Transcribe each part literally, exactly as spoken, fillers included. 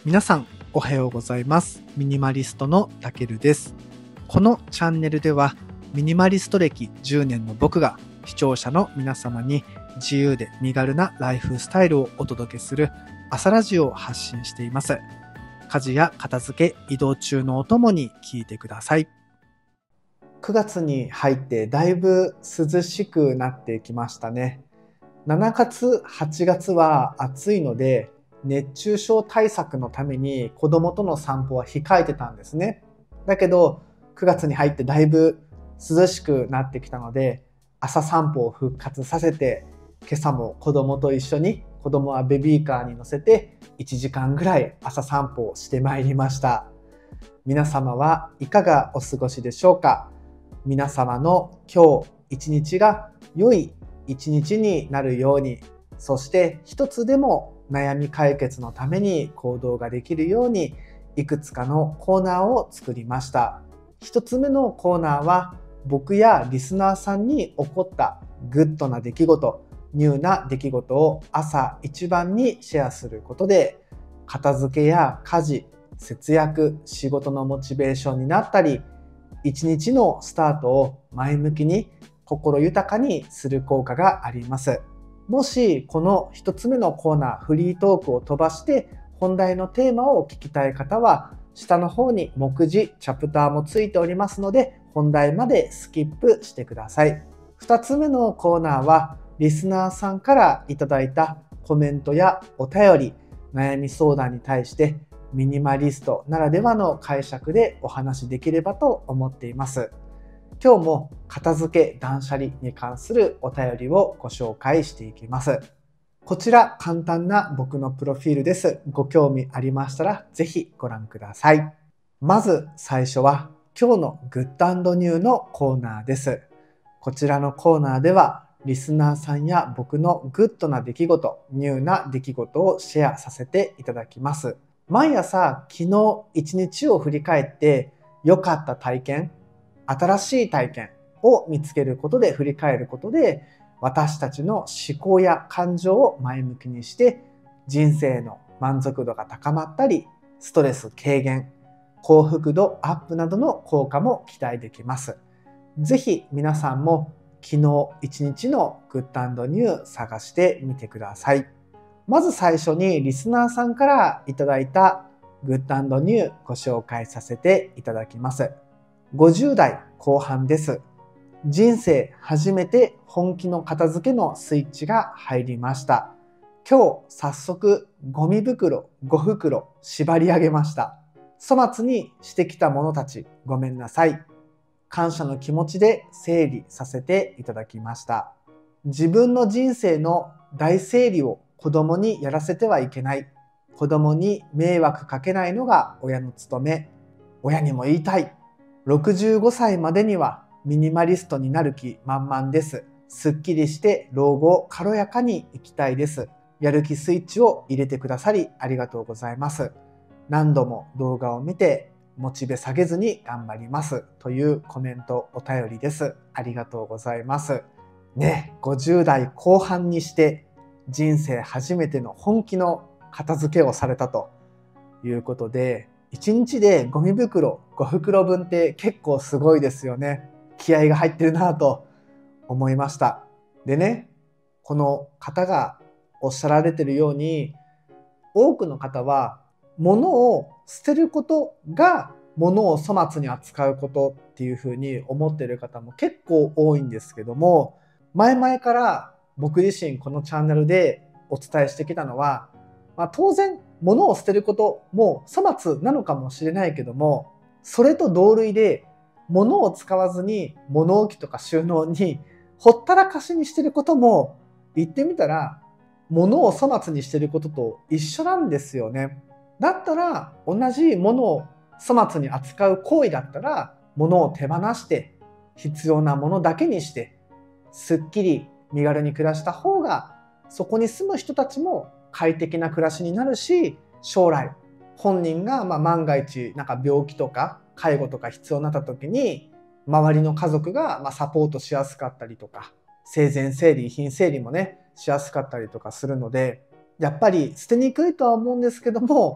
皆さんおはようございます。ミニマリストのたけるです。このチャンネルではミニマリスト歴じゅうねんの僕が視聴者の皆様に自由で身軽なライフスタイルをお届けする朝ラジオを発信しています。家事や片付け、移動中のお供に聞いてください。くがつに入ってだいぶ涼しくなってきましたね。しちがつ、はちがつは暑いので熱中症対策のために子供との散歩は控えてたんですね。だけどくがつに入ってだいぶ涼しくなってきたので朝散歩を復活させて、今朝も子供と一緒に、子供はベビーカーに乗せていちじかんぐらい朝散歩をしてまいりました。皆様はいかがお過ごしでしょうか。皆様の今日一日が良い一日になるように、そして一つでも悩み解決のために行動ができるようにいくつかのコーナーを作りました。一つ目のコーナーは僕やリスナーさんに起こったグッドな出来事、ニューな出来事を朝一番にシェアすることで、片付けや家事、節約、仕事のモチベーションになったり、一日のスタートを前向きに心豊かにする効果があります。もしこの一つ目のコーナー、フリートークを飛ばして本題のテーマを聞きたい方は、下の方に目次、チャプターもついておりますので、本題までスキップしてください。二つ目のコーナーは、リスナーさんからいただいたコメントやお便り、悩み相談に対してミニマリストならではの解釈でお話しできればと思っています。今日も片付け断捨離に関するお便りをご紹介していきます。こちら簡単な僕のプロフィールです。ご興味ありましたらぜひご覧ください。まず最初は今日のグッド&ニューのコーナーです。こちらのコーナーではリスナーさんや僕のグッドな出来事、ニューな出来事をシェアさせていただきます。毎朝昨日一日を振り返って良かった体験、新しい体験を見つけることで、振り返ることで私たちの思考や感情を前向きにして人生の満足度が高まったり、ストレス軽減、幸福度アップなどの効果も期待できます。ぜひ皆さんも昨日一日のグッド&ニュー探してみてください。まず最初にリスナーさんからいただいたグッド&ニューご紹介させていただきます。ごじゅう代後半です。人生初めて本気の片付けのスイッチが入りました。今日早速ゴミ袋ご袋縛り上げました。粗末にしてきたものたちごめんなさい。感謝の気持ちで整理させていただきました。自分の人生の大整理を子供にやらせてはいけない。子供に迷惑かけないのが親の務め。親にも言いたい。ろくじゅうごさいまでにはミニマリストになる気満々です。すっきりして老後軽やかに生きたいです。やる気スイッチを入れてくださりありがとうございます。何度も動画を見てモチベ下げずに頑張りますというコメント、お便りです。ありがとうございます。ね、ごじゅう代後半にして人生初めての本気の片付けをされたということで、いちにちでゴミ袋ご袋分って結構すごいですよね。気合が入ってるなぁと思いました。でね、この方がおっしゃられているように、多くの方は物を捨てることが物を粗末に扱うことっていうふうに思っている方も結構多いんですけども、前々から僕自身このチャンネルでお伝えしてきたのは、まあ、当然物を捨てることも粗末なのかもしれないけども、それと同類で物を使わずに物置とか収納にほったらかしにしてることも、言ってみたら物を粗末にしてることと一緒なんですよね。だったら同じ物を粗末に扱う行為だったら、物を手放して必要なものだけにしてすっきり身軽に暮らした方が、そこに住む人たちも快適な暮らしになるし、将来本人がまあ万が一なんか病気とか介護とか必要になった時に周りの家族がまあサポートしやすかったりとか、生前整理遺品整理もねしやすかったりとかするので、やっぱり捨てにくいとは思うんですけども、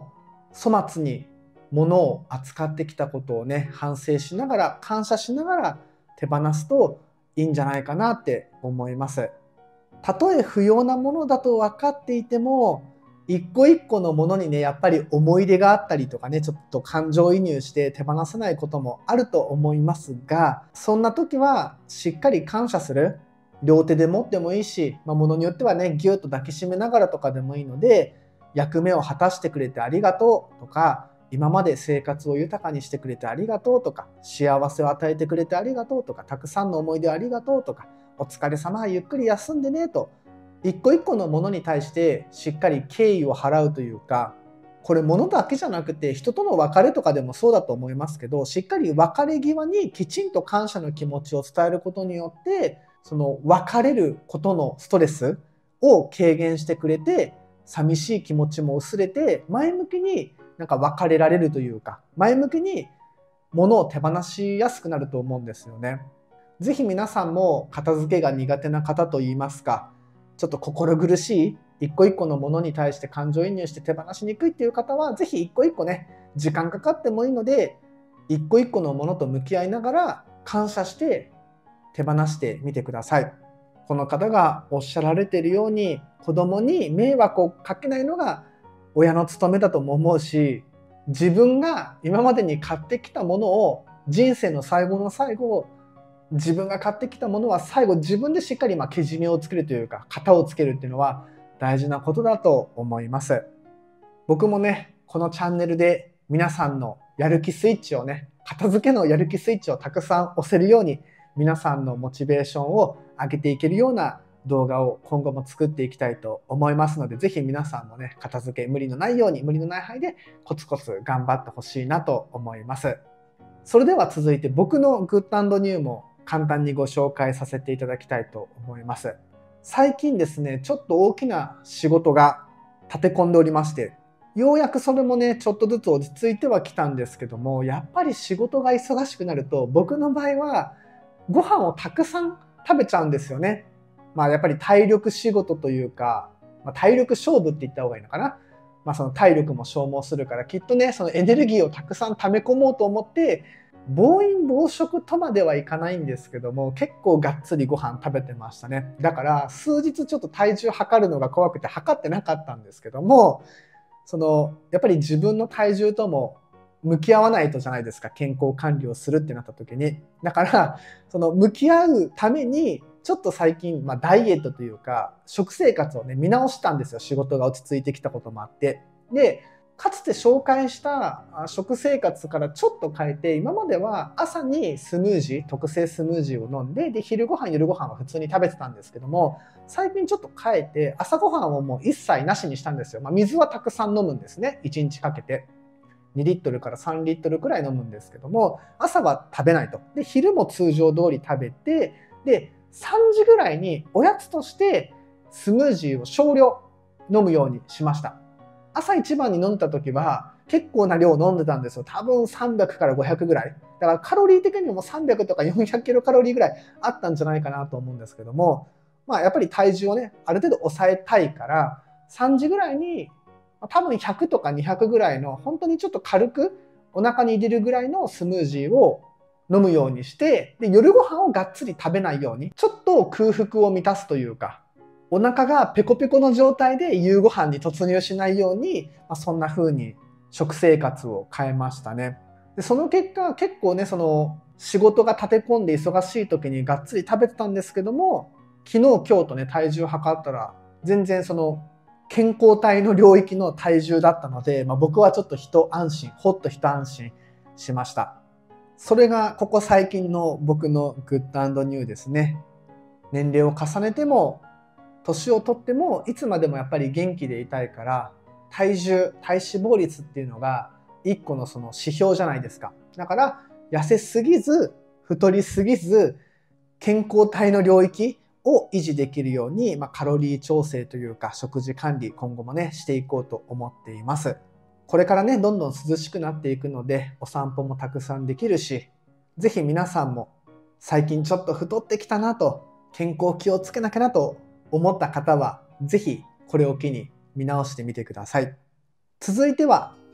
粗末に物を扱ってきたことをね、反省しながら、感謝しながら手放すといいんじゃないかなって思います。たとえ不要なものだと分かっていても、一個一個のものにね、やっぱり思い出があったりとかね、ちょっと感情移入して手放せないこともあると思いますが、そんな時はしっかり感謝する。両手で持ってもいいし、まあ、ものによってはね、ぎゅっと抱きしめながらとかでもいいので、役目を果たしてくれてありがとうとか、今まで生活を豊かにしてくれてありがとうとか、幸せを与えてくれてありがとうとか、たくさんの思い出をありがとうとか、お疲れ様、ゆっくり休んでねと、一個一個のものに対してしっかり敬意を払うというか、これ物だけじゃなくて人との別れとかでもそうだと思いますけど、しっかり別れ際にきちんと感謝の気持ちを伝えることによって、その別れることのストレスを軽減してくれて、寂しい気持ちも薄れて、前向きになんか別れられるというか、前向きに物を手放しやすくなると思うんですよね。ぜひ皆さんも片付けが苦手な方といいますか、ちょっと心苦しい一個一個のものに対して感情移入して手放しにくいっていう方は、ぜひ一個一個ね、時間かかってもいいので、一個一個のものと向き合いながら感謝して手放してみてください。この方がおっしゃられているように、子供に迷惑をかけないのが親の務めだとも思うし、自分が今までに買ってきたものを人生の最後の最後、自分が買ってきたものは最後自分でしっかりまあけじめをつけるというか、型をつけるっていうのは大事なことだと思います。僕もね、このチャンネルで皆さんのやる気スイッチをね、片付けのやる気スイッチをたくさん押せるように、皆さんのモチベーションを上げていけるような動画を今後も作っていきたいと思いますので、ぜひ皆さんもね、片付け無理のないように、無理のない範囲でコツコツ頑張ってほしいなと思います。それでは続いて僕のグッド&ニューも簡単にご紹介させていただきたいと思います。最近ですね、ちょっと大きな仕事が立て込んでおりまして、ようやくそれもね、ちょっとずつ落ち着いてはきたんですけども、やっぱり仕事が忙しくなると、僕の場合はご飯をたくさん食べちゃうんですよね。まあやっぱり体力仕事というか、まあ、体力勝負って言った方がいいのかな。まあその体力も消耗するから、きっとね、そのエネルギーをたくさん溜め込もうと思って、暴飲暴食とまではいかないんですけども、結構がっつりご飯食べてましたね。だから数日ちょっと体重測るのが怖くて測ってなかったんですけども、そのやっぱり自分の体重とも向き合わないとじゃないですか、健康管理をするってなった時に。だからその向き合うためにちょっと最近、まあ、ダイエットというか食生活をね見直したんですよ。仕事が落ち着いてきたこともあって。でかつて紹介した食生活からちょっと変えて、今までは朝にスムージー、特製スムージーを飲んで、で昼ご飯夜ご飯は普通に食べてたんですけども、最近ちょっと変えて朝ごはんをもう一切なしにしたんですよ。まあ、水はたくさん飲むんですね、いちにちかけてにリットルからさんリットルくらい飲むんですけども、朝は食べないと。で昼も通常通り食べて、でさんじぐらいにおやつとしてスムージーを少量飲むようにしました。朝一番に飲んだ時は結構な量飲んでたんですよ。多分さんびゃくからごひゃくぐらい。だからカロリー的にもさんびゃくとかよんひゃくキロカロリーぐらいあったんじゃないかなと思うんですけども、まあやっぱり体重をね、ある程度抑えたいから、さんじぐらいに多分ひゃくとかにひゃくぐらいの本当にちょっと軽くお腹に入れるぐらいのスムージーを飲むようにして、で夜ご飯をがっつり食べないように、ちょっと空腹を満たすというか、お腹がペコペコの状態で夕ご飯に突入しないように、まあ、そんな風に食生活を変えましたね。でその結果結構ね、その仕事が立て込んで忙しい時にがっつり食べてたんですけども、昨日今日とね体重測ったら全然その健康体の領域の体重だったので、まあ、僕はちょっと一安心、ほっと一安心しました。それがここ最近の僕のグッド&ニューですね。年齢を重ねても年をとってもいつまでもやっぱり元気でいたいから、体重、体脂肪率っていうのが一個のその指標じゃないですか。だから痩せすぎず太りすぎず健康体の領域を維持できるように、まあ、カロリー調整というか食事管理、今後もねしていこうと思っています。これからねどんどん涼しくなっていくので、お散歩もたくさんできるし、ぜひ皆さんも最近ちょっと太ってきたなと、健康気をつけなきゃなと思った方はぜひこれを機に見直してみてください。続いては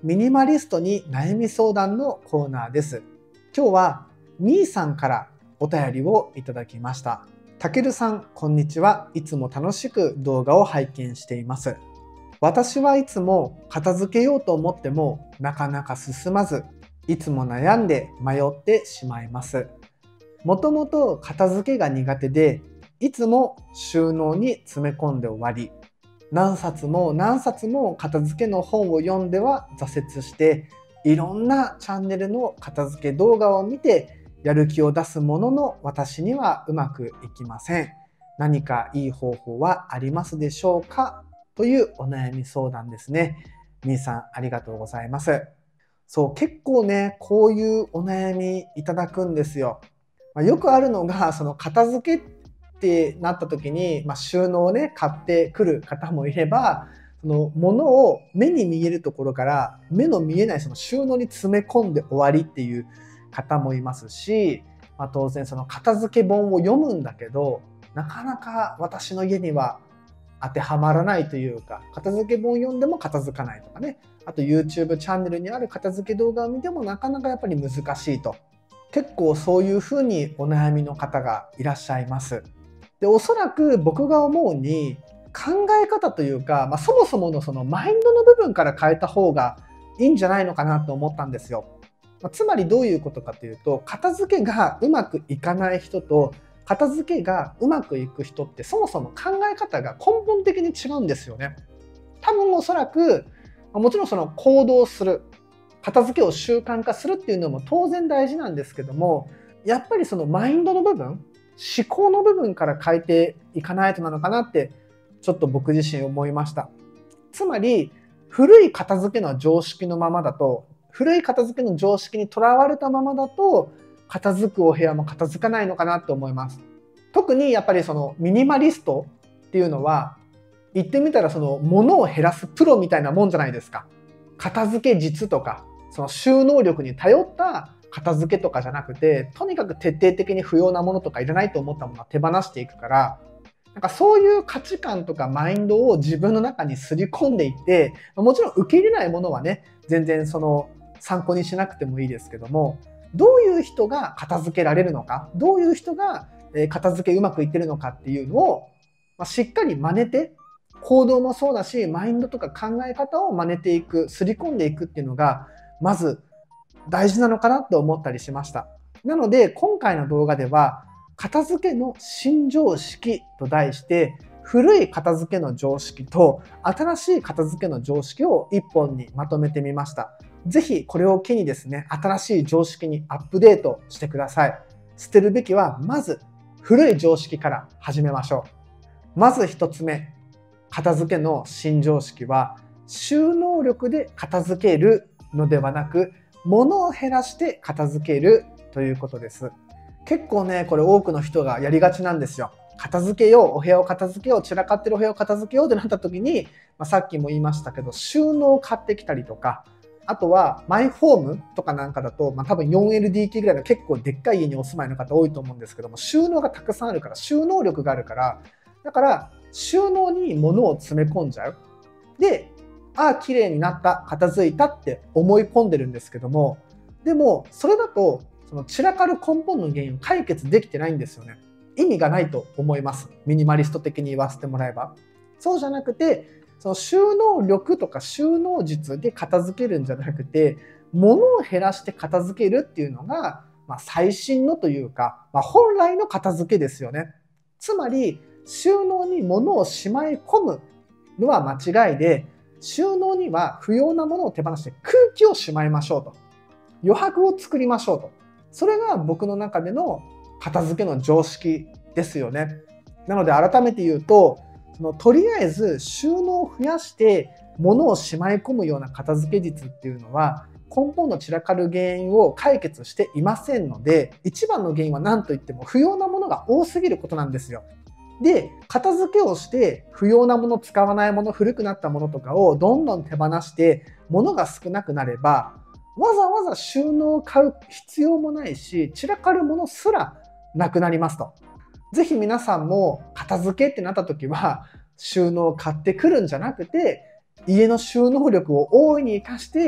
ミニマリストに悩み相談のコーナーです。今日はみーさんからお便りをいただきました。たけるさん、こんにちは。いつも楽しく動画を拝見しています。私はいつも片付けようと思ってもなかなか進まず、いつも悩んで迷ってしまいます。もともと片付けが苦手で、いつも収納に詰め込んで終わり、何冊も何冊も片付けの本を読んでは挫折して、いろんなチャンネルの片付け動画を見てやる気を出すものの、私にはうまくいきません。何かいい方法はありますでしょうか？というお悩み相談ですね。みーさん、ありがとうございます。そう、結構ね、こういうお悩みいただくんですよ。まあ、よくあるのが、その片付けってなった時に、まあ、収納をね、買ってくる方もいれば、その物を目に見えるところから目の見えないその収納に詰め込んで終わりっていう方もいますし、まあ、当然その片付け本を読むんだけど、なかなか私の家には当てはまらないというか、片付け本を読んでも片付かないとかね、あと YouTube チャンネルにある片付け動画を見てもなかなかやっぱり難しいと。結構そういうふうにお悩みの方がいらっしゃいます。で、おそらく僕が思うに考え方というか、まあ、そもそものそのマインドの部分から変えた方がいいんじゃないのかなと思ったんですよ。まあ、つまりどういうことかというと、片付けがうまくいかない人と片付けがうまくいく人ってそもそも考え方が根本的に違うんですよね。多分おそらく、もちろんその行動する、片付けを習慣化するっていうのも当然大事なんですけども、やっぱりそのマインドの部分、思考の部分から変えていかないとなのかなってちょっと僕自身思いました。つまり古い片付けの常識のままだと、古い片付けの常識にとらわれたままだと片付くお部屋も片付かないのかなと思います。特にやっぱりそのミニマリストっていうのは言ってみたらその物を減らすプロみたいなもんじゃないですか。片付け術とかその収納力に頼った片付けとかじゃなくて、とにかく徹底的に不要なものとかいらないと思ったものは手放していくから、なんかそういう価値観とかマインドを自分の中にすり込んでいって、もちろん受け入れないものはね、全然その参考にしなくてもいいですけども、どういう人が片付けられるのか、どういう人が片付けうまくいってるのかっていうのをしっかり真似て、行動もそうだし、マインドとか考え方を真似ていく、すり込んでいくっていうのが、まず大事なのかなと思ったりしました。なので、今回の動画では、片付けの新常識と題して、古い片付けの常識と新しい片付けの常識を一本にまとめてみました。ぜひこれを機にですね、新しい常識にアップデートしてください。捨てるべきは、まず古い常識から始めましょう。まず一つ目、片付けの新常識は、収納力で片付けるのではなく、物を減らして片付けるということです。結構ね、これ多くの人がやりがちなんですよ。片付けよう、お部屋を片付けよう、散らかってるお部屋を片付けようってなった時に、まあ、さっきも言いましたけど、収納を買ってきたりとか、あとはマイホームとかなんかだと、まあ、多分 よんエルディーケー ぐらいの結構でっかい家にお住まいの方多いと思うんですけども、収納がたくさんあるから、収納力があるから、だから収納に物を詰め込んじゃう。で、ああ、綺麗になった、片付いたって思い込んでるんですけども、でも、それだと、その散らかる根本の原因を解決できてないんですよね。意味がないと思います。ミニマリスト的に言わせてもらえば。そうじゃなくて、その収納力とか収納術で片付けるんじゃなくて、物を減らして片付けるっていうのが、まあ、最新のというか、まあ、本来の片付けですよね。つまり、収納に物をしまい込むのは間違いで、収納には不要なものを手放して空気をしまいましょうと。余白を作りましょうと。それが僕の中での片付けの常識ですよね。なので改めて言うと、そのとりあえず収納を増やして物をしまい込むような片付け術っていうのは根本の散らかる原因を解決していませんので、一番の原因は何といっても不要なものが多すぎることなんですよ。で、片付けをして不要なもの、使わないもの、古くなったものとかをどんどん手放して物が少なくなれば、わざわざ収納を買う必要もないし、散らかるものすらなくなりますと。ぜひ皆さんも片付けってなった時は収納を買ってくるんじゃなくて、家の収納力を大いに活かして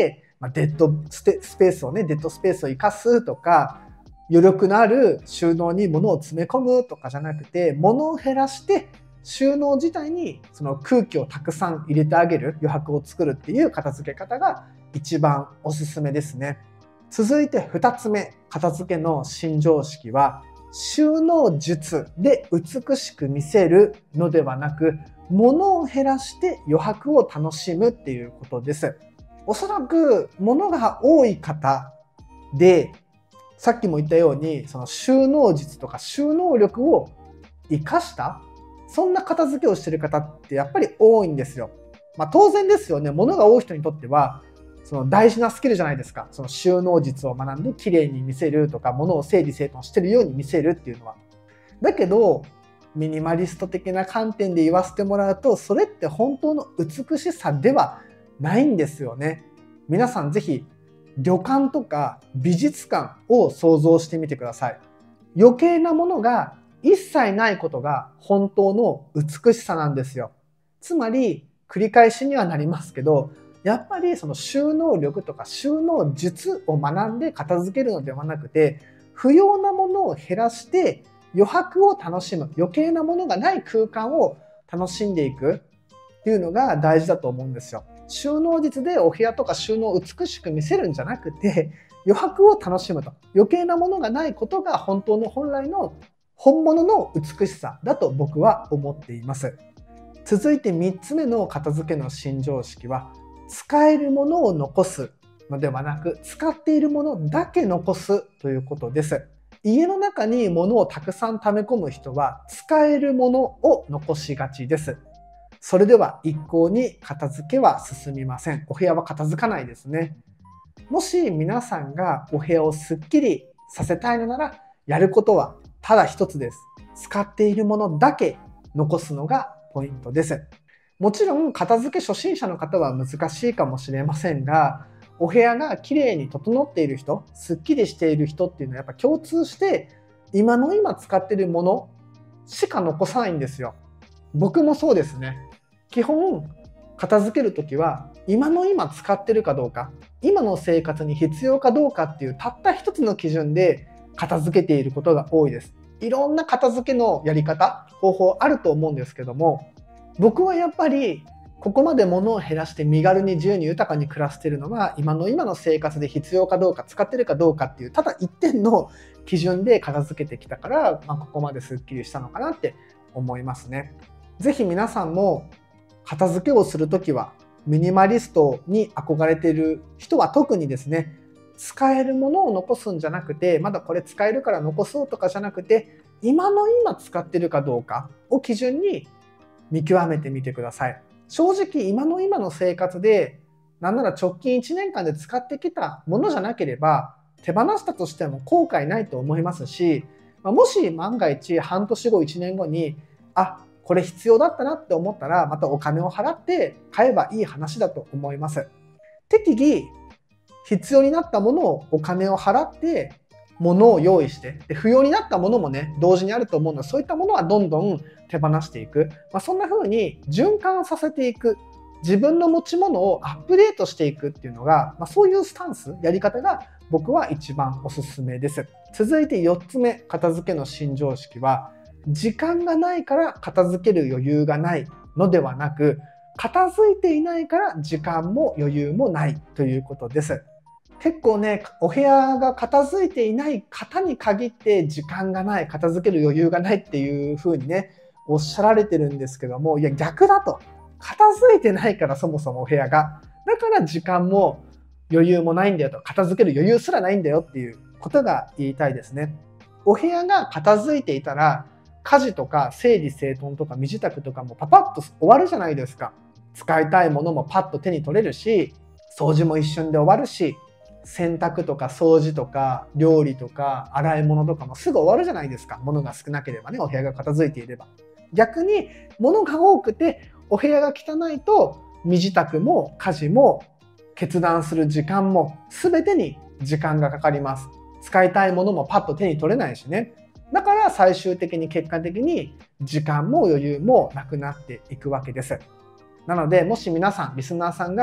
まあ、デッドスペスペースをね、デッドスペースを生かすとか、余力のある収納に物を詰め込むとかじゃなくて、物を減らして収納自体にその空気をたくさん入れてあげる、余白を作るっていう片付け方が一番おすすめですね。続いてふたつめ、片付けの新常識は、収納術で美しく見せるのではなく、物を減らして余白を楽しむっていうことです。おそらく物が多い方で、さっきも言ったように、その収納術とか収納力を生かした、そんな片付けをしている方ってやっぱり多いんですよ。まあ当然ですよね。物が多い人にとっては、その大事なスキルじゃないですか。その収納術を学んで綺麗に見せるとか、物を整理整頓してるように見せるっていうのは。だけど、ミニマリスト的な観点で言わせてもらうと、それって本当の美しさではないんですよね。皆さんぜひ、旅館とか美術館を想像してみてください。余計なものが一切ないことが本当の美しさなんですよ。つまり、繰り返しにはなりますけど、やっぱりその収納力とか収納術を学んで片付けるのではなくて、不要なものを減らして余白を楽しむ、余計なものがない空間を楽しんでいくっていうのが大事だと思うんですよ。収納術でお部屋とか収納を美しく見せるんじゃなくて、余白を楽しむと。余計なものがないことが本当の本来の本物の美しさだと僕は思っています。続いてみっつめの片付けの新常識は、使えるものを残すのではなく、使っているものだけ残すということです。家の中に物をたくさん溜め込む人は、使えるものを残しがちです。それでは一向に片付けは進みません。お部屋は片付かないですね。もし皆さんがお部屋をすっきりさせたいのなら、やることはただ一つです。使っているものだけ残すのがポイントです。もちろん片付け初心者の方は難しいかもしれませんが、お部屋がきれいに整っている人、すっきりしている人っていうのはやっぱ共通して、今の今使っているものしか残さないんですよ。僕もそうですね。基本片付けるときは今の今使ってるかどうか、今の生活に必要かどうかっていうたった一つの基準で片付けていることが多いです。いろんな片付けのやり方、方法あると思うんですけども、僕はやっぱりここまで物を減らして身軽に自由に豊かに暮らしているのは、今の今の生活で必要かどうか、使ってるかどうかっていうただ一点の基準で片付けてきたから、まあ、ここまですっきりしたのかなって思いますね。ぜひ皆さんも片付けをするときは、ミニマリストに憧れている人は特にですね、使えるものを残すんじゃなくて、まだこれ使えるから残そうとかじゃなくて、今の今使ってるかどうかを基準に見極めてみてください。正直今の今の生活で、なんなら直近いちねんかんで使ってきたものじゃなければ、手放したとしても後悔ないと思いますし、もし万が一半年後いちねんごに、あ、これ必要だったなって思ったら、またお金を払って買えばいい話だと思います。適宜必要になったものをお金を払って物を用意して、で不要になったものもね、同時にあると思うので、そういったものはどんどん手放していく。まあ、そんな風に循環させていく。自分の持ち物をアップデートしていくっていうのが、まあ、そういうスタンス、やり方が僕は一番おすすめです。続いてよっつめ、片付けの新常識は、時間がないから片付ける余裕がないのではなく、片付いていないから時間も余裕もないということです。結構ね、お部屋が片付いていない方に限って時間がない、片付ける余裕がないっていう風にね、おっしゃられてるんですけども、いや逆だと。片付いてないからそもそもお部屋が。だから時間も余裕もないんだよと。片付ける余裕すらないんだよっていうことが言いたいですね。お部屋が片付いていたら、家事とか整理整頓とか身支度とかもパパッと終わるじゃないですか。使いたいものもパッと手に取れるし、掃除も一瞬で終わるし、洗濯とか掃除とか料理とか洗い物とかもすぐ終わるじゃないですか。物が少なければね、お部屋が片付いていれば。逆に物が多くてお部屋が汚いと、身支度も家事も決断する時間も全てに時間がかかります。使いたいものもパッと手に取れないしね。だから最終的に結果的に時間も余裕もなくなっていくわけです。なので、もし皆さん、リスナーさんが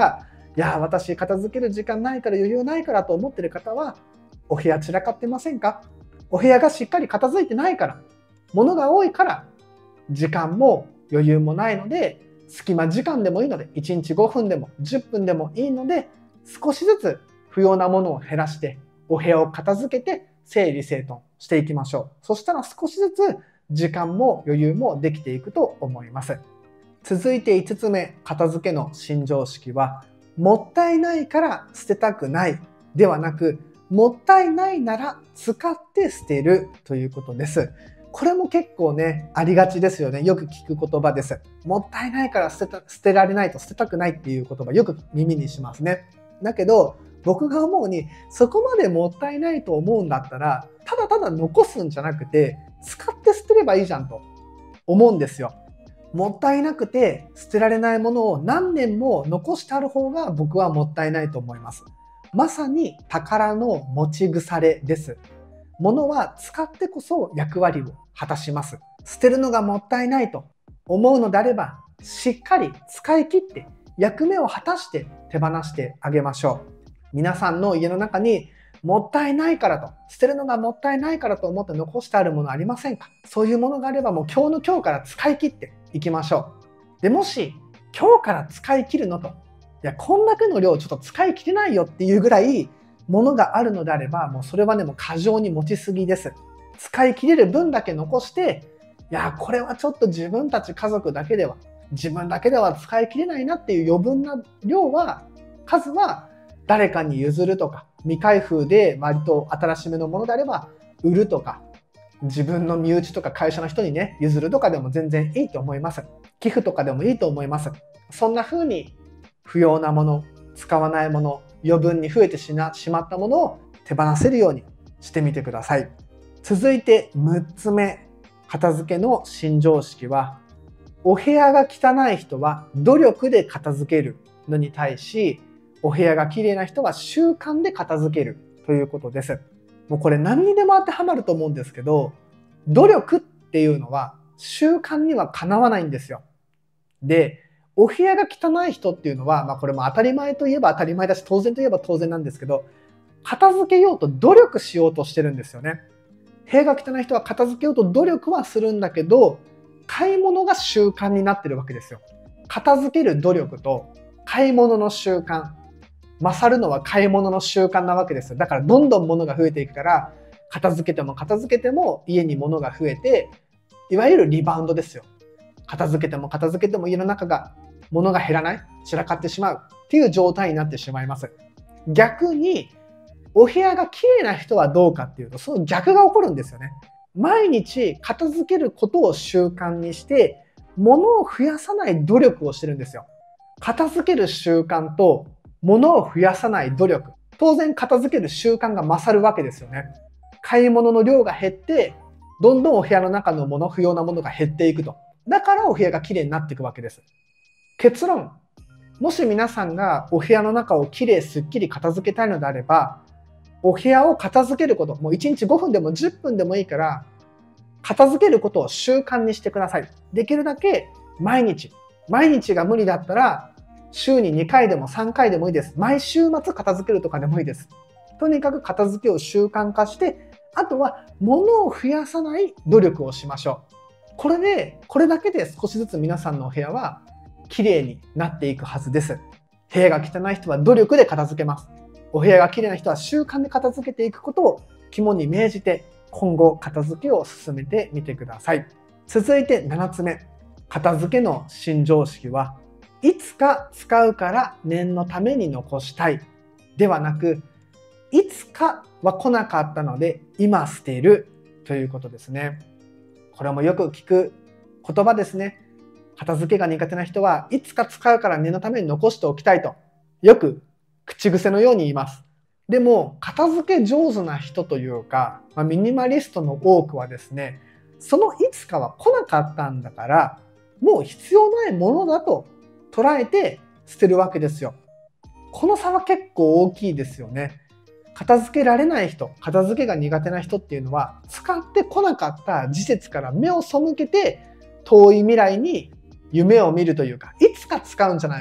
いや、私片付ける時間ないから余裕ないからと思ってる方は、お部屋散らかってませんか？お部屋がしっかり片付いてないから、物が多いから、時間も余裕もないので、隙間時間でもいいので、いちにちごふんでもじゅっぷんでもいいので、少しずつ不要なものを減らして、お部屋を片付けて整理整頓していきましょう。そしたら少しずつ時間も余裕もできていくと思います。続いていつつめ、片付けの新常識は、もったいないから捨てたくないではなく、もったいないなら使って捨てるということです。これも結構ね、ありがちですよね。よく聞く言葉です。もったいないから捨てた、捨てられないと捨てたくないっていう言葉よく耳にしますね。だけど、僕が思うに、そこまでもったいないと思うんだったら、ただただ残すんじゃなくて、使って捨てればいいじゃんと思うんですよ。もったいなくて捨てられないものを何年も残してある方が僕はもったいないと思います。まさに宝の持ち腐れです。物は使ってこそ役割を果たします。捨てるのがもったいないと思うのであれば、しっかり使い切って役目を果たして手放してあげましょう。皆さんの家の中にもったいないからと、捨てるのがもったいないからと思って残してあるものありませんか？そういうものがあればもう今日の今日から使い切っていきましょう。で、もし今日から使い切るのと、いや、こんだけの量ちょっと使い切れないよっていうぐらいものがあるのであれば、もうそれはね、もう過剰に持ちすぎです。使い切れる分だけ残して、いや、これはちょっと自分たち家族だけでは、自分だけでは使い切れないなっていう余分な量は、数は誰かに譲るとか、未開封で割と新しめのものであれば売るとか、自分の身内とか会社の人にね、譲るとかでも全然いいと思います。寄付とかでもいいと思います。そんな風に不要なもの、使わないもの、余分に増えてしまったものを手放せるようにしてみてください。続いてむっつめ、片付けの新常識は、お部屋が汚い人は努力で片付けるのに対し、お部屋が綺麗な人は習慣で片付けるということです。もうこれ何にでも当てはまると思うんですけど、努力っていうのは習慣にはかなわないんですよ。で、お部屋が汚い人っていうのは、まあこれも当たり前といえば当たり前だし、当然といえば当然なんですけど、片付けようと努力しようとしてるんですよね。部屋が汚い人は片付けようと努力はするんだけど、買い物が習慣になってるわけですよ。片付ける努力と買い物の習慣。勝るのは買い物の習慣なわけですよ。だからどんどん物が増えていくから、片付けても片付けても家に物が増えて、いわゆるリバウンドですよ。片付けても片付けても家の中が物が減らない、散らかってしまうっていう状態になってしまいます。逆に、お部屋が綺麗な人はどうかっていうと、その逆が起こるんですよね。毎日片付けることを習慣にして、物を増やさない努力をしてるんですよ。片付ける習慣と物を増やさない努力。当然片付ける習慣が勝るわけですよね。買い物の量が減って、どんどんお部屋の中の物、不要なものが減っていくと。だからお部屋が綺麗になっていくわけです。結論。もし皆さんがお部屋の中をきれいすっきり片付けたいのであれば、お部屋を片付けること、もういちにちごふんでもじゅっぷんでもいいから、片付けることを習慣にしてください。できるだけ毎日。毎日が無理だったら、週ににかいでもさんかいでもいいです。毎週末片付けるとかでもいいです。とにかく片付けを習慣化して、あとは物を増やさない努力をしましょう。これで、これだけで少しずつ皆さんのお部屋は綺麗になっていくはずです。部屋が汚い人は努力で片付けます。お部屋が綺麗な人は習慣で片付けていくことを肝に銘じて、今後片付けを進めてみてください。続いてななつめ、片付けの新常識は、いつか使うから念のために残したいではなく、いつかは来なかったので今捨てるということですね。これもよく聞く言葉ですね。片付けが苦手な人はいつか使うから念のために残しておきたいとよく口癖のように言います。でも片付け上手な人というか、まあ、ミニマリストの多くはですね、そのいつかは来なかったんだからもう必要ないものだと捉えて捨てるわけですよ。この差は結構大きいですよね。片付けられない人、片付けが苦手な人っていうのは、使ってこなかった事実から目を背けて、遠い未来に夢を見るというか、いつか使うんじゃないか。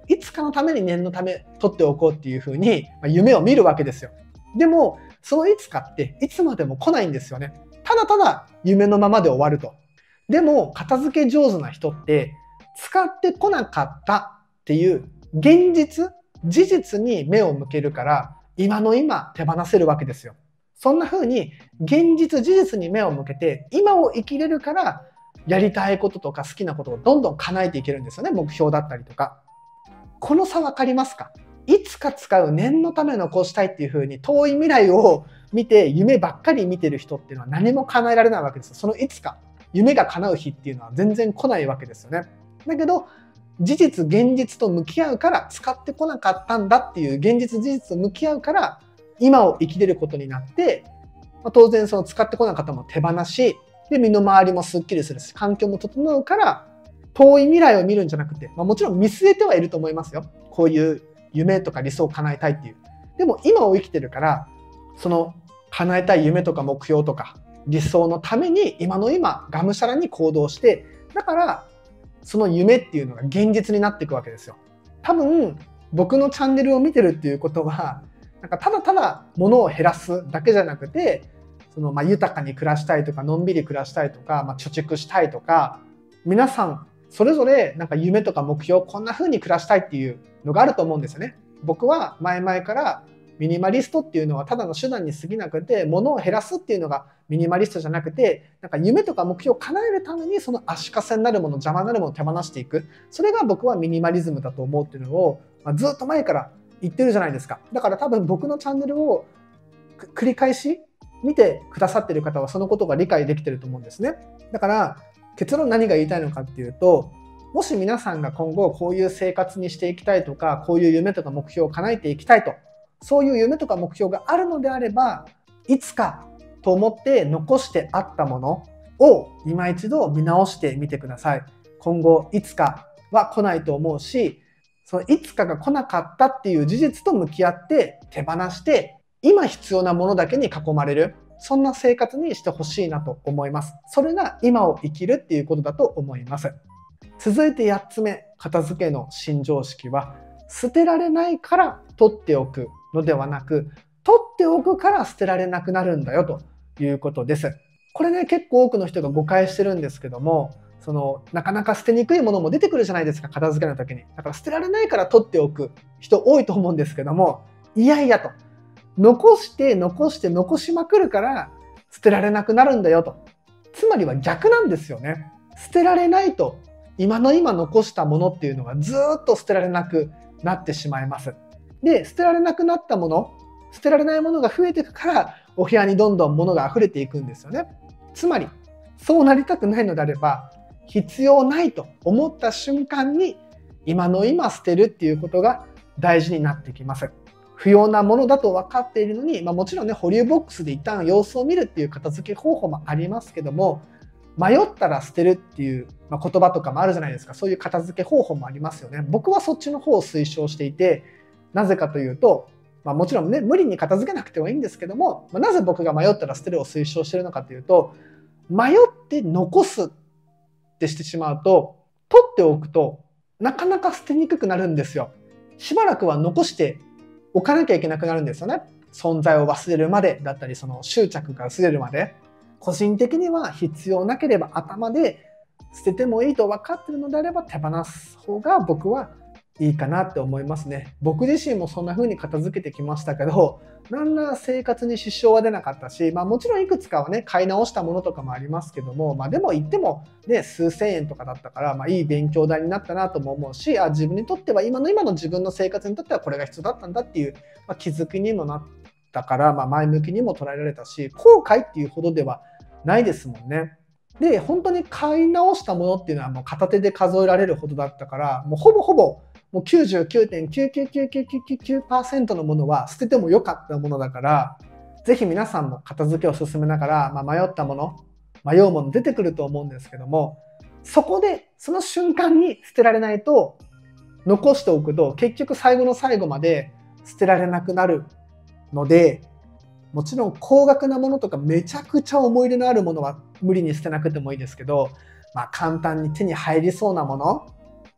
いつかのために念のため取っておこうっていうふうに夢を見るわけですよ。でもそのいつかっていつまでも来ないんですよね。ただただ夢のままで終わると。でも片付け上手な人って使ってこなかったっていう現実、事実に目を向けるから今の今手放せるわけですよ。そんな風に現実、事実に目を向けて今を生きれるからやりたいこととか好きなことをどんどん叶えていけるんですよね。目標だったりとか。この差分かりますか？いつか使う念のため残したいっていう風に遠い未来を見て夢ばっかり見てる人っていうのは何も叶えられないわけですよ。そのいつか夢が叶う日っていうのは全然来ないわけですよね。だけど事実現実と向き合うから使ってこなかったんだっていう現実事実と向き合うから今を生きれることになって、まあ、当然その使ってこなかったものを手放しで身の回りもすっきりするし環境も整うから遠い未来を見るんじゃなくて、まあ、もちろん見据えてはいると思いますよ。こういう夢とか理想を叶えたいっていう。でも今を生きてるからその叶えたい夢とか目標とか理想のために今の今がむしゃらに行動して、だからその夢っていうのが現実になっていくわけですよ。多分僕のチャンネルを見てるっていうことはなんかただただ物を減らすだけじゃなくて、そのまあ豊かに暮らしたいとかのんびり暮らしたいとか、まあ、貯蓄したいとか、皆さんそれぞれなんか夢とか目標こんな風に暮らしたいっていうのがあると思うんですよね。僕は前々からミニマリストっていうのはただの手段に過ぎなくて、物を減らすっていうのがミニマリストじゃなくて、なんか夢とか目標を叶えるためにその足かせになるもの、邪魔になるものを手放していく、それが僕はミニマリズムだと思うっていうのを、まあ、ずっと前から言ってるじゃないですか。だから多分僕のチャンネルを繰り返し見てくださってる方はそのことが理解できてると思うんですね。だから結論何が言いたいのかっていうと、もし皆さんが今後こういう生活にしていきたいとか、こういう夢とか目標を叶えていきたいと、そういう夢とか目標があるのであれば、いつかと思って残してあったものを今一度見直してみてください。今後いつかは来ないと思うし、そのいつかが来なかったっていう事実と向き合って手放して、今必要なものだけに囲まれる、そんな生活にしてほしいなと思います。それが今を生きるっていうことだと思います。続いてやっつめ、片付けの新常識は、捨てられないから取っておくのではなく、取っておくから捨てられなくなるんだよということです。これね、結構多くの人が誤解してるんですけども、そのなかなか捨てにくいものも出てくるじゃないですか、片付けの時に。だから捨てられないから取っておく人多いと思うんですけども、いやいやと。残して残して残しまくるから捨てられなくなるんだよと。つまりは逆なんですよね。捨てられないと今の今残したものっていうのがずっと捨てられなくなってしまいます。で、捨てられなくなったもの、捨てられないものが増えていくからお部屋にどんどん物が溢れていくんですよね。つまりそうなりたくないのであれば、必要ないと思った瞬間に今の今捨てるっていうことが大事になってきます。不要なものだと分かっているのに、まあ、もちろんね保留ボックスで一旦様子を見るっていう片付け方法もありますけども、迷ったら捨てるっていう、まあ、言葉とかもあるじゃないですか。そういう片付け方法もありますよね。僕はそっちの方を推奨していて、なぜかというと、まあ、もちろんね無理に片付けなくてもいいんですけども、まあ、なぜ僕が迷ったら捨てるを推奨しているのかというと、迷って残すってしてしまうと、取っておくとなかなか捨てにくくなるんですよ。しばらくは残しておかなきゃいけなくなるんですよね。存在を忘れるまでだったり、その執着が薄れるまで。個人的には必要なければ頭で捨ててもいいと分かっているのであれば手放す方が僕はいいかなって思いますね。僕自身もそんな風に片付けてきましたけど、何ら生活に支障は出なかったし、まあもちろんいくつかはね買い直したものとかもありますけども、まあでも言ってもね数千円とかだったから、まあいい勉強代になったなとも思うし、あ自分にとっては今の今の自分の生活にとってはこれが必要だったんだっていう、まあ、気づきにもなったから、まあ前向きにも捉えられたし、後悔っていうほどではないですもんね。で本当に買い直したものっていうのはもう片手で数えられるほどだったから、もうほぼほぼもう きゅうじゅうきゅうてんきゅうきゅうきゅうきゅうきゅうきゅうパーセント のものは捨ててもよかったものだから、ぜひ皆さんも片付けを進めながら、まあ、迷ったもの迷うもの出てくると思うんですけども、そこでその瞬間に捨てられないと残しておくと結局最後の最後まで捨てられなくなるので、もちろん高額なものとかめちゃくちゃ思い入れのあるものは無理に捨てなくてもいいですけど、まあ、簡単に手に入りそうなもの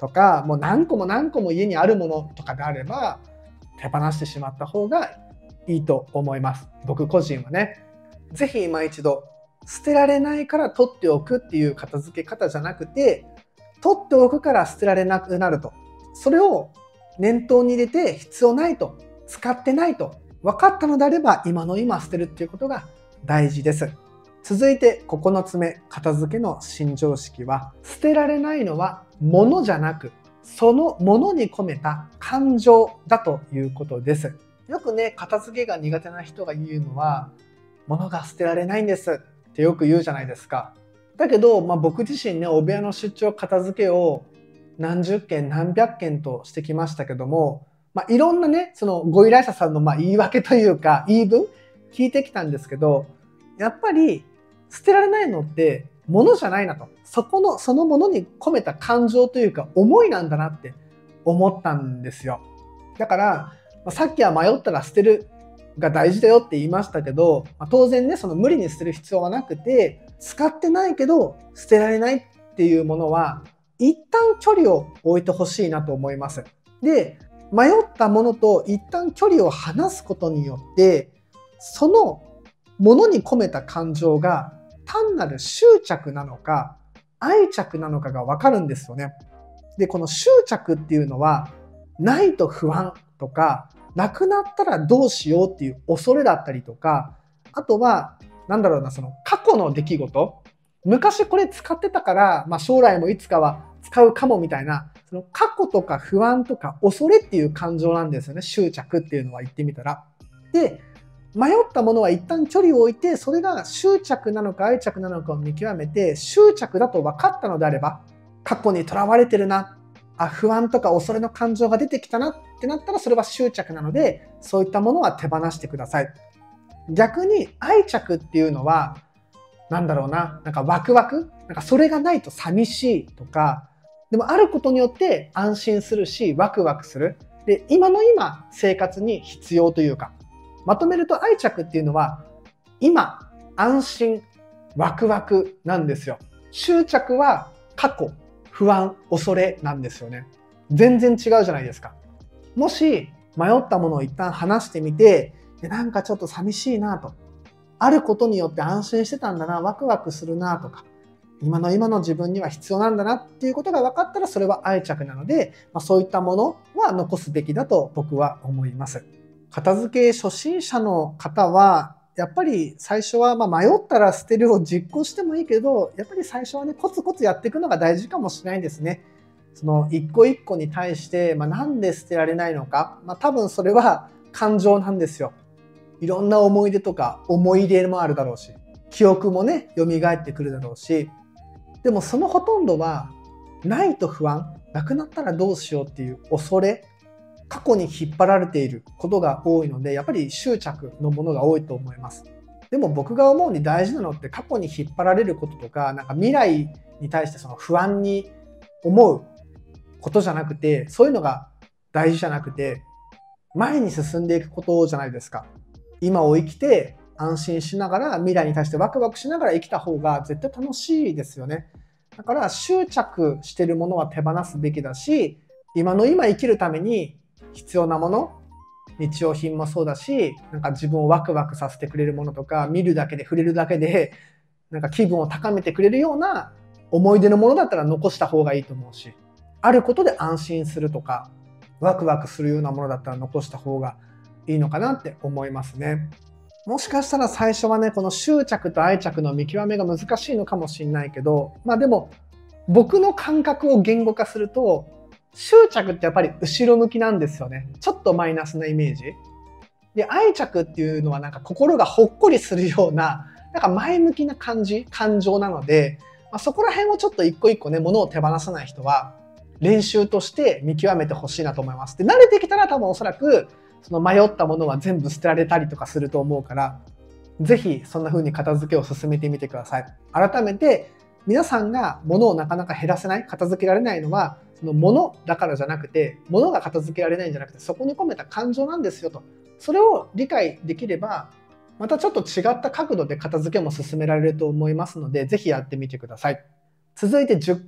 とか、もう何個も何個も家にあるものとかであれば手放してしまった方がいいと思います。僕個人はね。ぜひ今一度、捨てられないから取っておくっていう片付け方じゃなくて、取っておくから捨てられなくなると。それを念頭に入れて、必要ないと、使ってないと分かったのであれば、今の今捨てるっていうことが大事です。続いてここのつめ、片付けの新常識は、捨てられないのは物じゃなく、その物に込めた感情だということです。よくね、片付けが苦手な人が言うのは、物が捨てられないんですってよく言うじゃないですか。だけど、まあ、僕自身ね、お部屋の出張片付けを何十件何百件としてきましたけども、まあ、いろんなね、そのご依頼者さんのまあ言い訳というか言い分聞いてきたんですけど、やっぱり捨てられないのって物じゃないなと。そこの、そのものに込めた感情というか思いなんだなって思ったんですよ。だから、さっきは迷ったら捨てるが大事だよって言いましたけど、当然ね、その無理に捨てる必要はなくて、使ってないけど捨てられないっていうものは、一旦距離を置いてほしいなと思います。で、迷ったものと一旦距離を離すことによって、そのものに込めた感情が単なる執着なのか愛着なのかがわかるんですよね。で、この執着っていうのはないと不安とか、なくなったらどうしようっていう恐れだったりとか、あとはなんだろうな、その過去の出来事、昔これ使ってたから、まあ、将来もいつかは使うかもみたいな、その過去とか不安とか恐れっていう感情なんですよね。執着っていうのは言ってみたら。で、迷ったものは一旦距離を置いて、それが執着なのか愛着なのかを見極めて、執着だと分かったのであれば、過去にとらわれてるな、あ、不安とか恐れの感情が出てきたなってなったら、それは執着なので、そういったものは手放してください。逆に愛着っていうのは、なんだろうな、なんかワクワク、なんかそれがないと寂しいとか、でもあることによって安心するし、ワクワクする。で、今の今、生活に必要というか、まとめると愛着っていうのは、今、安心、ワクワクなんですよ。執着は過去、不安、恐れなんですよね。全然違うじゃないですか。もし迷ったものを一旦話してみて、でなんかちょっと寂しいなと。あることによって安心してたんだな、ワクワクするなとか、今の今の自分には必要なんだなっていうことが分かったら、それは愛着なので、まあ、そういったものは残すべきだと僕は思います。片付け初心者の方は、やっぱり最初はまあ迷ったら捨てるを実行してもいいけど、やっぱり最初はね、コツコツやっていくのが大事かもしれないですね。その一個一個に対して、まあ、なんで捨てられないのか、まあ、多分それは感情なんですよ。いろんな思い出とか思い出もあるだろうし、記憶もね、蘇ってくるだろうし、でもそのほとんどは、ないと不安、なくなったらどうしようっていう恐れ、過去に引っ張られていることが多いので、やっぱり執着のものが多いと思います。でも僕が思うに大事なのって、過去に引っ張られることとか、なんか未来に対してその不安に思うことじゃなくて、そういうのが大事じゃなくて、前に進んでいくことじゃないですか。今を生きて安心しながら、未来に対してワクワクしながら生きた方が絶対楽しいですよね。だから執着してるものは手放すべきだし、今の今生きるために必要なもの、日用品もそうだし、なんか自分をワクワクさせてくれるものとか、見るだけで触れるだけでなんか気分を高めてくれるような思い出のものだったら残した方がいいと思うし、あることで安心するとかワクワクするようなものだったら残した方がいいのかなって思いますね。もしかしたら最初はね、この執着と愛着の見極めが難しいのかもしれないけど、まあでも僕の感覚を言語化すると、執着ってやっぱり後ろ向きなんですよね。ちょっとマイナスなイメージで、愛着っていうのはなんか心がほっこりするような、なんか前向きな感じ、感情なので、まあ、そこら辺をちょっと一個一個ね、物を手放さない人は練習として見極めてほしいなと思います。で、慣れてきたら多分おそらくその迷ったものは全部捨てられたりとかすると思うから、ぜひそんな風に片付けを進めてみてください。改めて皆さんが物をなかなか減らせない、片付けられないのは、その物だからじゃなくて、物が片付けられないんじゃなくて、そこに込めた感情なんですよと。それを理解できれば、またちょっと違った角度で片付けも進められると思いますので、ぜひやってみてください。続いてじゅっこめ、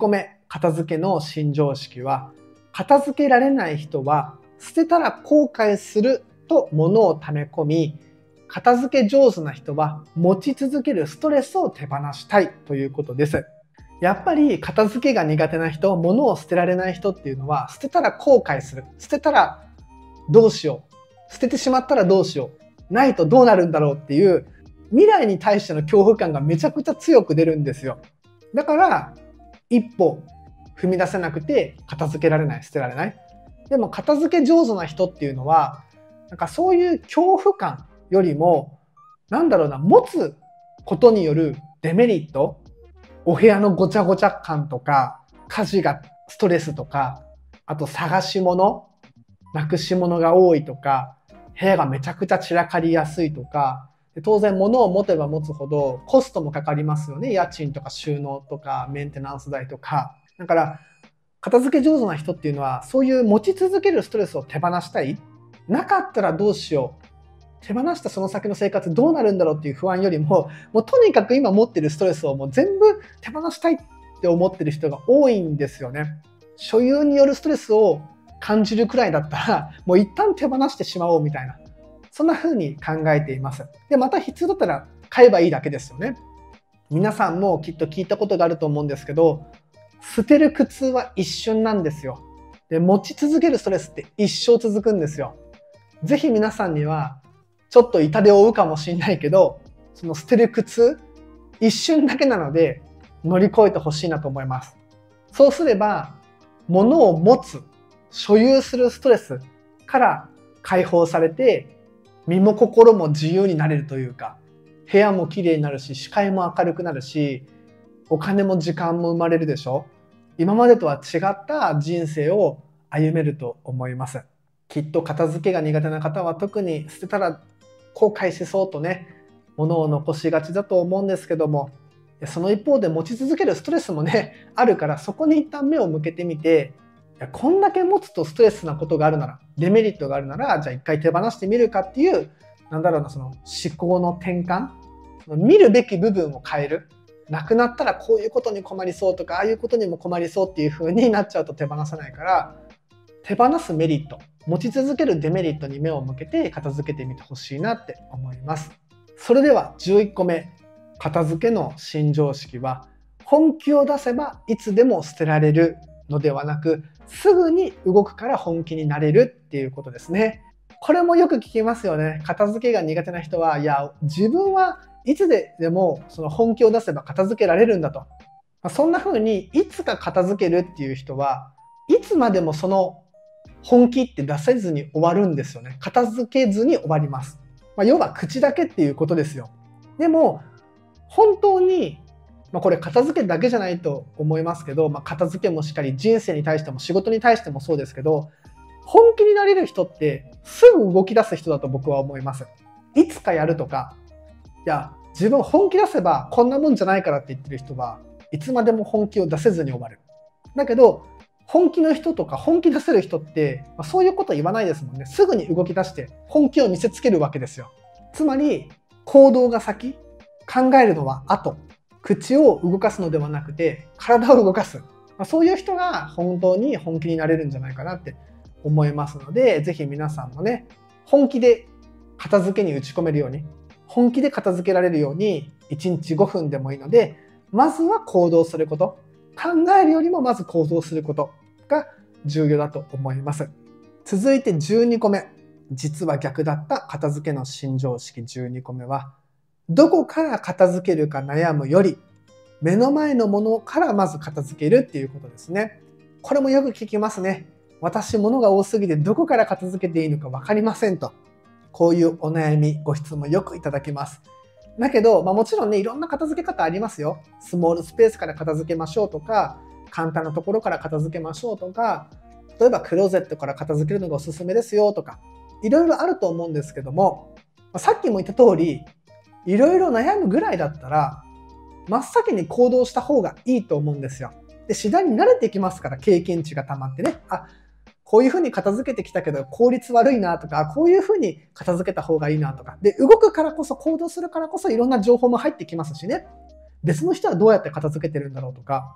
片付けの新常識は、片付けられない人は捨てたら後悔すると物を溜め込み、片付け上手な人は持ち続けるストレスを手放したいということです。やっぱり片付けが苦手な人、物を捨てられない人っていうのは、捨てたら後悔する。捨てたらどうしよう。捨ててしまったらどうしよう。ないとどうなるんだろうっていう未来に対しての恐怖感がめちゃくちゃ強く出るんですよ。だから一歩踏み出せなくて片付けられない、捨てられない。でも片付け上手な人っていうのは、なんかそういう恐怖感よりも、なんだろうな、持つことによるデメリット、お部屋のごちゃごちゃ感とか、家事がストレスとか、あと探し物、なくし物が多いとか、部屋がめちゃくちゃ散らかりやすいとか、当然物を持てば持つほどコストもかかりますよね。家賃とか収納とかメンテナンス代とか。だから片付け上手な人っていうのは、そういう持ち続けるストレスを手放したい。なかったらどうしよう。手放したその先の生活どうなるんだろうっていう不安よりも、もうとにかく今持ってるストレスをもう全部手放したいって思ってる人が多いんですよね。所有によるストレスを感じるくらいだったら、もう一旦手放してしまおうみたいな。そんな風に考えています。で、また必要だったら買えばいいだけですよね。皆さんもきっと聞いたことがあると思うんですけど、捨てる苦痛は一瞬なんですよ。で、持ち続けるストレスって一生続くんですよ。ぜひ皆さんには、ちょっと痛手を負うかもしれないけど、その捨てる苦痛、一瞬だけなので乗り越えてほしいなと思います。そうすれば、物を持つ、所有するストレスから解放されて、身も心も自由になれるというか、部屋も綺麗になるし、視界も明るくなるし、お金も時間も生まれるでしょ。今までとは違った人生を歩めると思います。きっと片付けが苦手な方は特に捨てたら後悔しそうとね、物を残しがちだと思うんですけども、その一方で持ち続けるストレスもね、あるから、そこに一旦目を向けてみて、いやこんだけ持つとストレスなことがあるなら、デメリットがあるなら、じゃあ一回手放してみるかっていう、なんだろうな、その思考の転換、見るべき部分を変える。なくなったらこういうことに困りそうとか、ああいうことにも困りそうっていう風になっちゃうと手放せないから、手放すメリット、持ち続けるデメリットに目を向けて片付けてみてほしいなって思います。それではじゅういっこめ、片付けの新常識は、本気を出せばいつでも捨てられるのではなく、すぐに動くから本気になれるっていうことですね。これもよく聞きますよね。片付けが苦手な人は、いや、自分はいつでもその本気を出せば片付けられるんだと。そんな風にいつか片付けるっていう人はいつまでもその本気って出せずに終わるんですよね。片付けずに終わります。まあ、要は口だけっていうことですよ。でも本当に、まあ、これ片付けだけじゃないと思いますけど、まあ、片付けもしっかり人生に対しても仕事に対してもそうですけど、本気になれる人ってすぐ動き出す人だと僕は思います。いつかやるとか、いや自分本気出せばこんなもんじゃないからって言ってる人はいつまでも本気を出せずに終わる。だけど本気の人とか本気出せる人って、まあ、そういうこと言わないですもんね。すぐに動き出して本気を見せつけるわけですよ。つまり行動が先、考えるのは後、口を動かすのではなくて体を動かす、まあ、そういう人が本当に本気になれるんじゃないかなって思いますので、ぜひ皆さんもね、本気で片付けに打ち込めるように、本気で片付けられるようにいちにちごふんでもいいので、まずは行動すること、考えるよりもまず行動することが重要だと思います。続いてじゅうにこめ、実は逆だった片付けの新常識じゅうにこめは、どこから片付けるか悩むより目の前のものからまず片付けるっていうことですね。これもよく聞きますね。私物が多すぎてどこから片付けていいのか分かりませんと、こういうお悩みご質問よくいただきます。だけど、まあ、もちろんね、いろんな片付け方ありますよ。スモールスペースから片付けましょうとか、簡単なところから片付けましょうとか、例えばクローゼットから片付けるのがおすすめですよとか、いろいろあると思うんですけども、さっきも言った通り、いろいろ悩むぐらいだったら、真っ先に行動した方がいいと思うんですよ。で、次第に慣れてきますから、経験値がたまってね。あ、こういうふうに片付けてきたけど効率悪いなとか、こういうふうに片付けた方がいいなとか。で、動くからこそ、行動するからこそいろんな情報も入ってきますしね。別の人はどうやって片付けてるんだろうとか、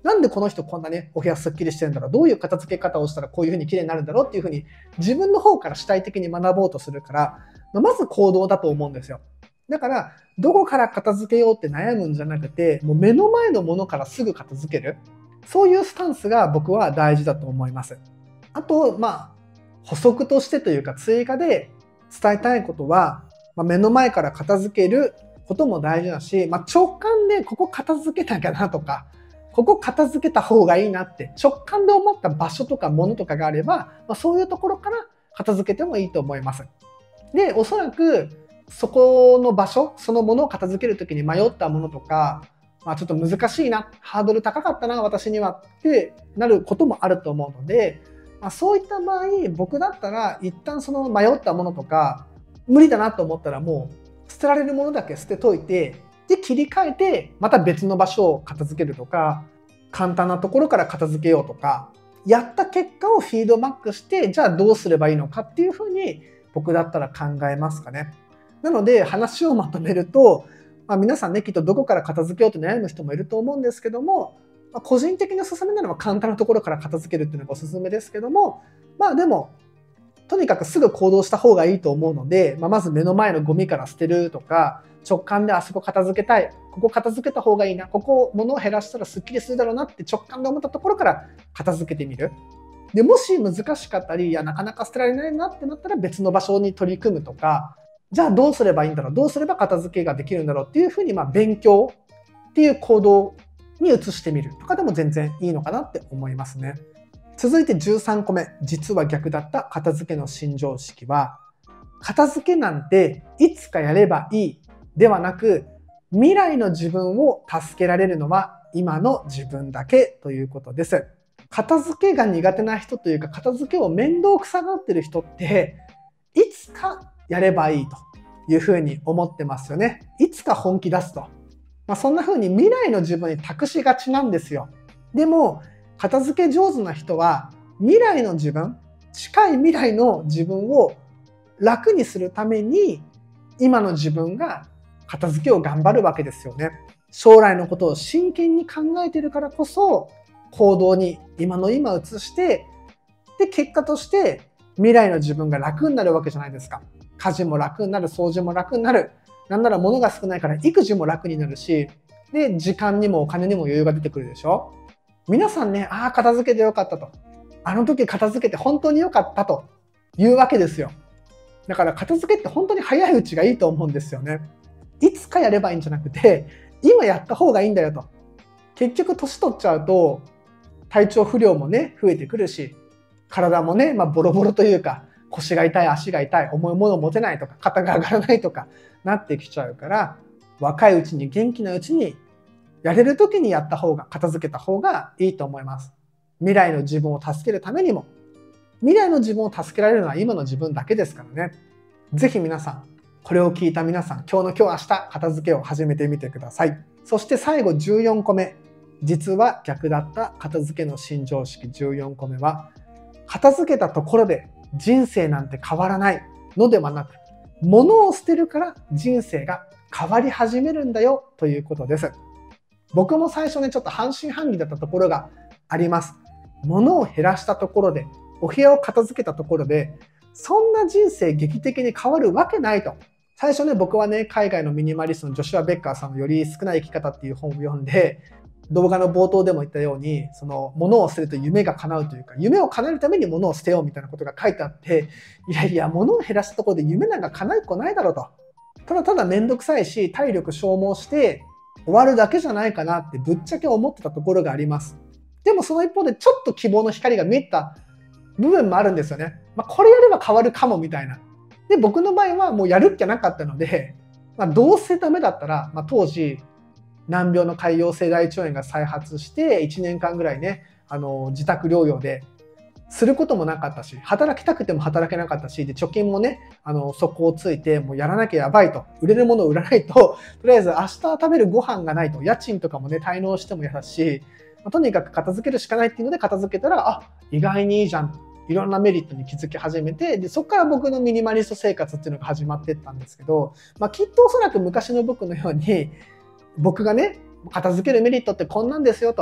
なんでこの人こんなね、お部屋すっきりしてるんだろう、どういう片付け方をしたらこういう風に綺麗になるんだろうっていう風に自分の方から主体的に学ぼうとするから、まず行動だと思うんですよ。だから、どこから片付けようって悩むんじゃなくて、もう目の前のものからすぐ片付ける。そういうスタンスが僕は大事だと思います。あと、まあ、補足としてというか追加で伝えたいことは、まあ、目の前から片付けることも大事だし、まあ、直感でここ片付けなきゃなとか、ここ片付けた方がいいなって直感で思った場所とか物とかがあれば、まあ、そういうところから片付けてもいいと思います。で、おそらくそこの場所、そのものを片付けるときに迷ったものとか、まあ、ちょっと難しいな、ハードル高かったな、私にはってなることもあると思うので、まあ、そういった場合、僕だったら一旦その迷ったものとか、無理だなと思ったらもう捨てられるものだけ捨てといて、で切り替えてまた別の場所を片付けるとか、簡単なところから片付けようとか、やった結果をフィードバックして、じゃあどうすればいいのかっていうふうに僕だったら考えますかね。なので話をまとめると、まあ、皆さんね、きっとどこから片付けようと悩む人もいると思うんですけども、まあ、個人的におすすめなのは簡単なところから片付けるっていうのがおすすめですけども、まあでもとにかくすぐ行動した方がいいと思うので、まあ、まず目の前のゴミから捨てるとか、直感であそこ片付けたい、ここ片付けた方がいいな、ここ物を減らしたらスッキリするだろうなって直感で思ったところから片付けてみる。でもし難しかったり、いやなかなか捨てられないなってなったら別の場所に取り組むとか、じゃあどうすればいいんだろう、どうすれば片付けができるんだろうっていうふうに、まあ勉強っていう行動に移してみるとかでも全然いいのかなって思いますね。続いてじゅうさんこめ、実は逆だった片付けの新常識は、片付けなんていつかやればいいではなく、未来の自分を助けられるのは今の自分だけということです。片付けが苦手な人というか、片付けを面倒くさがってる人って、いつかやればいいというふうに思ってますよね。いつか本気出すと。まあ、そんなふうに未来の自分に託しがちなんですよ。でも、片付け上手な人は未来の自分、近い未来の自分を楽にするために今の自分が片付けを頑張るわけですよね。将来のことを真剣に考えているからこそ行動に今の今移して、で結果として未来の自分が楽になるわけじゃないですか。家事も楽になる、掃除も楽になる、なんなら物が少ないから育児も楽になるし、で時間にもお金にも余裕が出てくるでしょ。皆さんね、ああ片付けてよかったと、あの時片付けて本当によかったというわけですよ。だから片付けって本当に早いうちがいいと思うんですよね。いつかやればいいんじゃなくて、今やった方がいいんだよと。結局年取っちゃうと体調不良もね増えてくるし、体もね、まあ、ボロボロというか、腰が痛い、足が痛い、重いものを持てないとか、肩が上がらないとかなってきちゃうから、若いうちに元気なうちにやれる時にやった方が、片付けた方がいいと思います。未来の自分を助けるためにも、未来の自分を助けられるのは今の自分だけですからね。ぜひ皆さん、これを聞いた皆さん、今日の今日明日、片付けを始めてみてください。そして最後じゅうよんこめ、実は逆だった片付けの新常識じゅうよんこめは、片付けたところで人生なんて変わらないのではなく、物を捨てるから人生が変わり始めるんだよということです。僕も最初ね、ちょっと半信半疑だったところがあります。物を減らしたところで、お部屋を片付けたところで、そんな人生劇的に変わるわけないと。最初ね、僕はね、海外のミニマリストのジョシュア・ベッカーさんのより少ない生き方っていう本を読んで、動画の冒頭でも言ったように、その物を捨てると夢が叶うというか、夢を叶えるために物を捨てようみたいなことが書いてあって、いやいや、物を減らしたところで夢なんか叶いっこないだろうと。ただただめんどくさいし、体力消耗して終わるだけじゃないかなってぶっちゃけ思ってたところがあります。でもその一方でちょっと希望の光が見えた部分もあるんですよね。まあ、これやれば変わるかもみたいな。で、僕の場合はもうやるっきゃなかったので、まあ、どうせダメだったら、まあ、当時、難病の潰瘍性大腸炎が再発していちねんかんぐらいね、あの自宅療養ですることもなかったし、働きたくても働けなかったし、で貯金もね、あの底をついて、もうやらなきゃやばいと、売れるものを売らないと、とりあえず明日食べるご飯がないと、家賃とかもね滞納しても嫌だし、まあ、とにかく片付けるしかないっていうので片付けたら、あ、意外にいいじゃん、いろんなメリットに気づき始めて、でそこから僕のミニマリスト生活っていうのが始まっていったんですけど、まあ、きっとおそらく昔の僕のように、僕がね、片付けるメリットってこんなんですよと。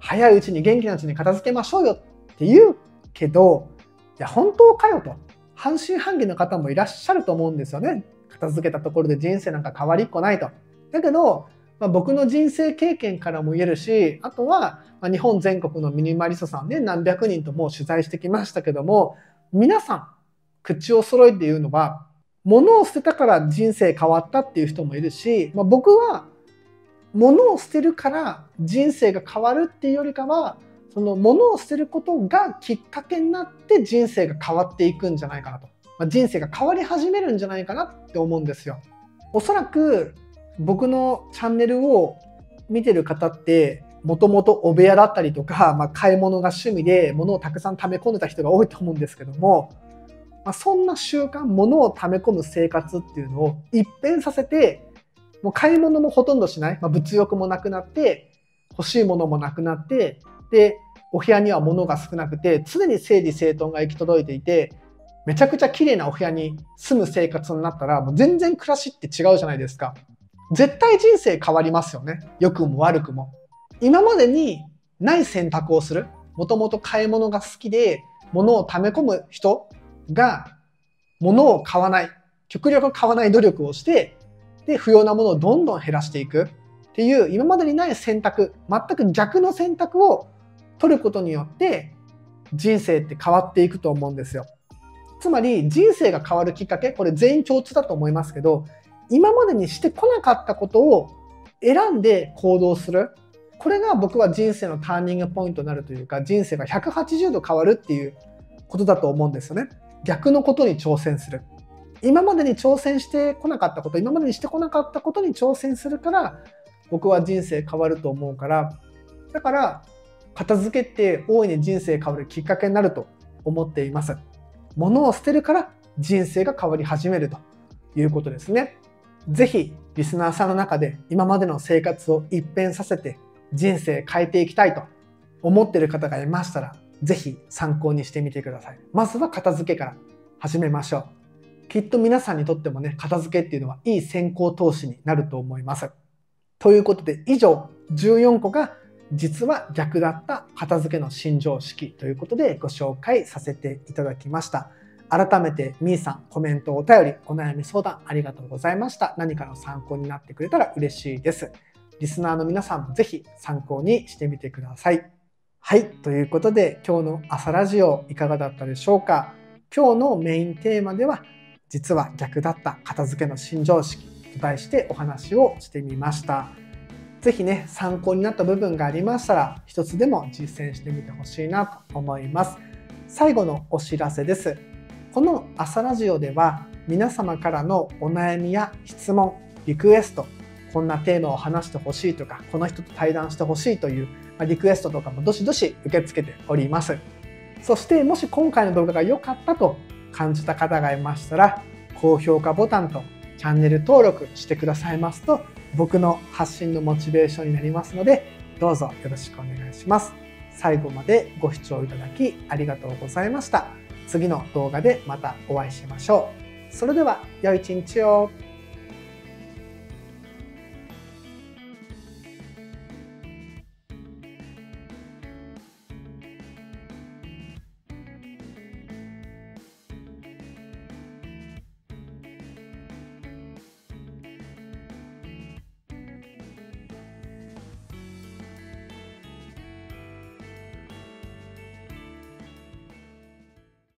早いうちに元気なうちに片付けましょうよって言うけど、いや本当かよと半信半疑の方もいらっしゃると思うんですよね。片付けたところで人生なんか変わりっこないと。だけど、まあ、僕の人生経験からも言えるし、あとは、まあ、日本全国のミニマリストさんね、何百人ともう取材してきましたけども、皆さん口を揃えて言うのは、物を捨てたから人生変わったっていう人もいるし、まあ、僕は物を捨てるから人生が変わるっていうよりかは、その物を捨てることがきっかけになって人生が変わっていくんじゃないかなと、まあ、人生が変わり始めるんじゃないかなって思うんですよ。おそらく僕のチャンネルを見てる方ってもともとお部屋だったりとか、まあ、買い物が趣味で物をたくさん溜め込んでた人が多いと思うんですけども、まあ、そんな習慣、物を溜め込む生活っていうのを一変させて、もう買い物もほとんどしない、まあ、物欲もなくなって欲しいものもなくなって、でお部屋には物が少なくて常に整理整頓が行き届いていて、めちゃくちゃ綺麗なお部屋に住む生活になったらもう全然暮らしって違うじゃないですか。絶対人生変わりますよね。良くも悪くも。今までにない選択をする。もともと買い物が好きで物を溜め込む人が物を買わない、極力買わない努力をして、で不要なものをどんどん減らしていくっていう今までにない選択、全く逆の選択を取ることによって人生って変わっていくと思うんですよ。つまり人生が変わるきっかけ、これ全員共通だと思いますけど、今までにしてこなかったことを選んで行動する。これが僕は人生のターニングポイントになるというか、人生がひゃくはちじゅうど変わるっていうことだと思うんですよね。逆のことに挑戦する。今までに挑戦してこなかったこと、今までにしてこなかったことに挑戦するから僕は人生変わると思うから、だから片付けって大いに人生変わるきっかけになると思っています。物を捨てるから人生が変わり始めるということですね。ぜひリスナーさんの中で今までの生活を一変させて人生変えていきたいと思っている方がいましたら、ぜひ参考にしてみてください。まずは片付けから始めましょう。きっと皆さんにとってもね、片付けっていうのはいい先行投資になると思います。ということで以上じゅうよんこが実は逆だった片付けの新常識ということでご紹介させていただきました。改めてみーさん、コメント、お便り、お悩み相談ありがとうございました。何かの参考になってくれたら嬉しいです。リスナーの皆さんもぜひ参考にしてみてください。はい、ということで今日の朝ラジオいかがだったでしょうか。今日のメインテーマでは実は逆だった片付けの新常識と題してお話をしてみました。ぜひね、参考になった部分がありましたら一つでも実践してみてほしいなと思います。最後のお知らせです。この朝ラジオでは皆様からのお悩みや質問、リクエスト、こんなテーマを話してほしいとか、この人と対談してほしいというリクエストとかもどしどし受け付けております。そしてもし今回の動画が良かったと感じた方がいましたら、高評価ボタンとチャンネル登録してくださいますと僕の発信のモチベーションになりますので、どうぞよろしくお願いします。最後までご視聴いただきありがとうございました。次の動画でまたお会いしましょう。それでは良い一日を。